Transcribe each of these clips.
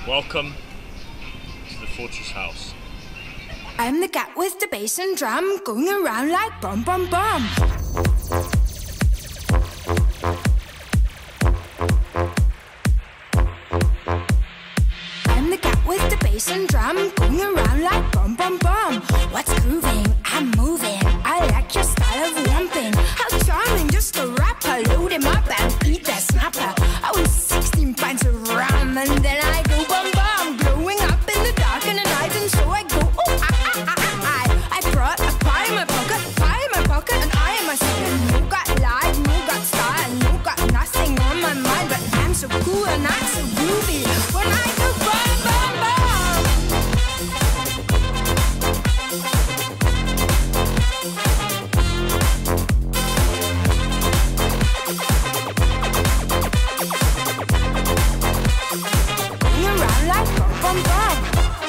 Welcome to the Fortress House. I'm the cat with the bass and drum, going around like bum bum bum. I'm the cat with the bass and drum, going around like bum bum bum. What's grooving? I'm moving. I like your style of romping. How charming, just a rapper. Load him up and eat that snapper. I was 16 pints of rum and then I go bum bum, glowing up in the dark in the night, and so I go I brought a pie in my pocket, and I am a second. No got life, no got style, no got nothing on my mind, but I'm so cool and I'm so groovy when I go bum bum bum. Going around like bum bum bum.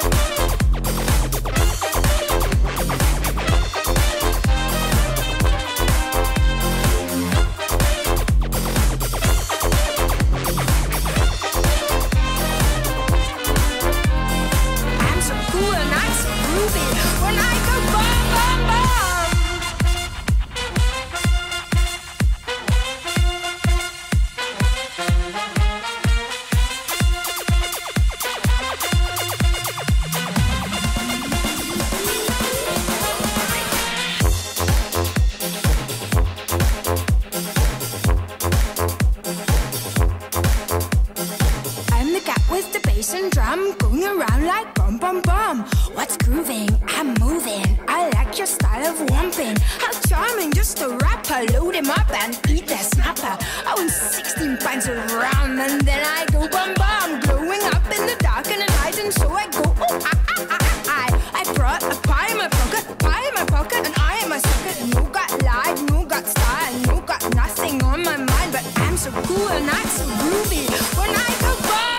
When I go bum bum bum. I'm the cat with the bass and drum, going around like bum bum bum. What's grooving? I'm moving. I like your style of romping. How charming, just a rapper. Load him up and eat that snapper. I was 16 pints of rum and then I go bum bum, glowing up in the dark in the night, and so I go I brought a pie in my pocket, and I am a sucker. No got life, no got style, no got nothing on my mind, but I'm so cool and I'm so groovy when I go bum.